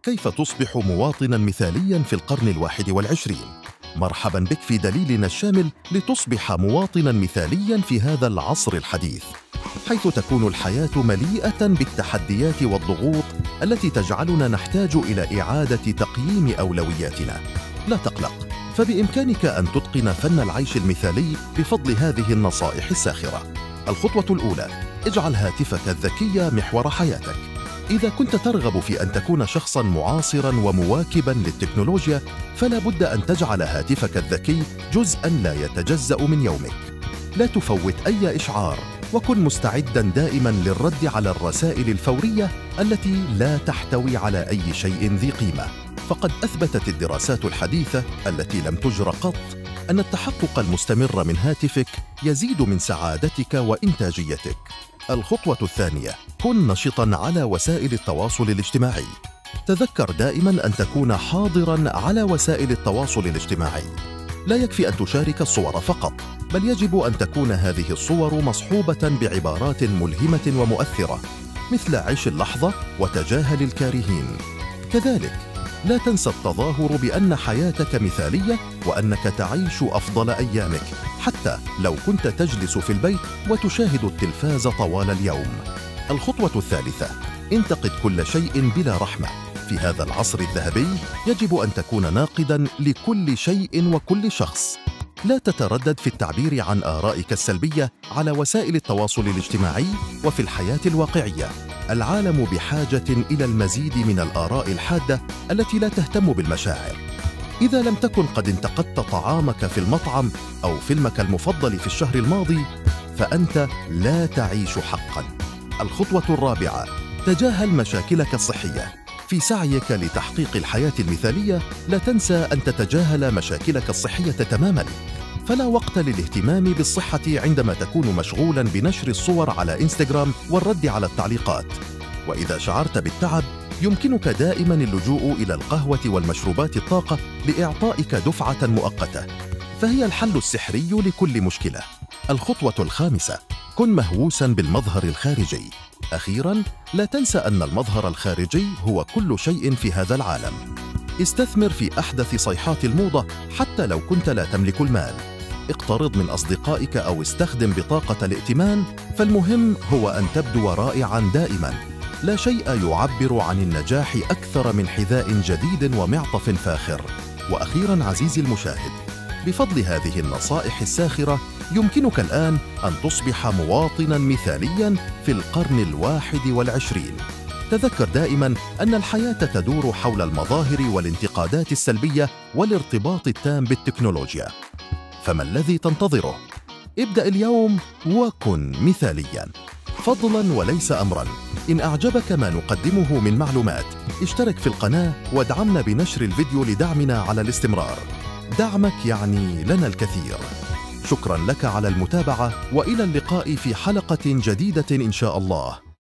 كيف تصبح مواطناً مثالياً في القرن 21؟ مرحباً بك في دليلنا الشامل لتصبح مواطناً مثالياً في هذا العصر الحديث، حيث تكون الحياة مليئة بالتحديات والضغوط التي تجعلنا نحتاج إلى إعادة تقييم أولوياتنا. لا تقلق، فبإمكانك أن تتقن فن العيش المثالي بفضل هذه النصائح الساخرة. الخطوة الأولى: اجعل هاتفك الذكي محور حياتك. إذا كنت ترغب في أن تكون شخصاً معاصراً ومواكباً للتكنولوجيا، فلا بد أن تجعل هاتفك الذكي جزءاً لا يتجزأ من يومك. لا تفوت أي إشعار، وكن مستعداً دائماً للرد على الرسائل الفورية التي لا تحتوي على أي شيء ذي قيمة. فقد أثبتت الدراسات الحديثة التي لم تجر قط أن التحقق المستمر من هاتفك يزيد من سعادتك وإنتاجيتك. الخطوة الثانية: كن نشطاً على وسائل التواصل الاجتماعي. تذكر دائماً أن تكون حاضراً على وسائل التواصل الاجتماعي. لا يكفي أن تشارك الصور فقط، بل يجب أن تكون هذه الصور مصحوبة بعبارات ملهمة ومؤثرة، مثل عش اللحظة وتجاهل الكارهين. كذلك لا تنسى التظاهر بأن حياتك مثالية وأنك تعيش أفضل أيامك، حتى لو كنت تجلس في البيت وتشاهد التلفاز طوال اليوم. الخطوة الثالثة: انتقد كل شيء بلا رحمة. في هذا العصر الذهبي يجب أن تكون ناقداً لكل شيء وكل شخص. لا تتردد في التعبير عن آرائك السلبية على وسائل التواصل الاجتماعي وفي الحياة الواقعية. العالم بحاجة إلى المزيد من الآراء الحادة التي لا تهتم بالمشاعر. إذا لم تكن قد انتقدت طعامك في المطعم أو فيلمك المفضل في الشهر الماضي، فأنت لا تعيش حقاً. الخطوة الرابعة: تجاهل مشاكلك الصحية. في سعيك لتحقيق الحياة المثالية، لا تنسى أن تتجاهل مشاكلك الصحية تماماً. فلا وقت للاهتمام بالصحة عندما تكون مشغولاً بنشر الصور على إنستغرام والرد على التعليقات. وإذا شعرت بالتعب، يمكنك دائماً اللجوء إلى القهوة والمشروبات الطاقة لإعطائك دفعة مؤقتة، فهي الحل السحري لكل مشكلة. الخطوة الخامسة: كن مهووساً بالمظهر الخارجي. أخيراً، لا تنسى أن المظهر الخارجي هو كل شيء في هذا العالم. استثمر في أحدث صيحات الموضة حتى لو كنت لا تملك المال. اقترض من أصدقائك أو استخدم بطاقة الائتمان، فالمهم هو أن تبدو رائعاً دائماً. لا شيء يعبر عن النجاح أكثر من حذاء جديد ومعطف فاخر. وأخيراً عزيزي المشاهد، بفضل هذه النصائح الساخرة يمكنك الآن أن تصبح مواطناً مثالياً في القرن 21. تذكر دائماً أن الحياة تدور حول المظاهر والانتقادات السلبية والارتباط التام بالتكنولوجيا. فما الذي تنتظره؟ ابدأ اليوم وكن مثالياً، فضلاً وليس أمراً. إن أعجبك ما نقدمه من معلومات، اشترك في القناة وادعمنا بنشر الفيديو لدعمنا على الاستمرار. دعمك يعني لنا الكثير. شكراً لك على المتابعة، وإلى اللقاء في حلقة جديدة إن شاء الله.